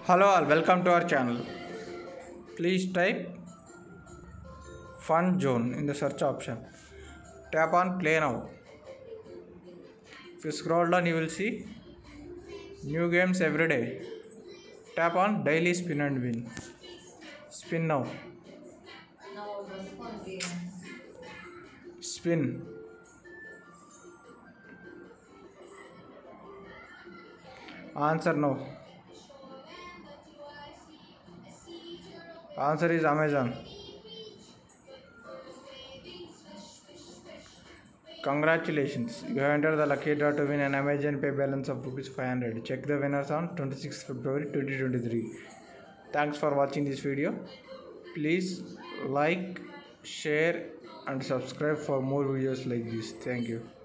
Hello all, welcome to our channel. Please type Fun Zone in the search option. Tap on Play Now. If you scroll down, you will see new games every day. Tap on Daily Spin and Win. Spin now. Spin. Answer no. Answer is Amazon. Congratulations, you have entered the lucky draw to win an Amazon Pay balance of ₹500. Check the winners on 26th February 2023. Thanks for watching this video. Please like, share and subscribe for more videos like this. Thank you.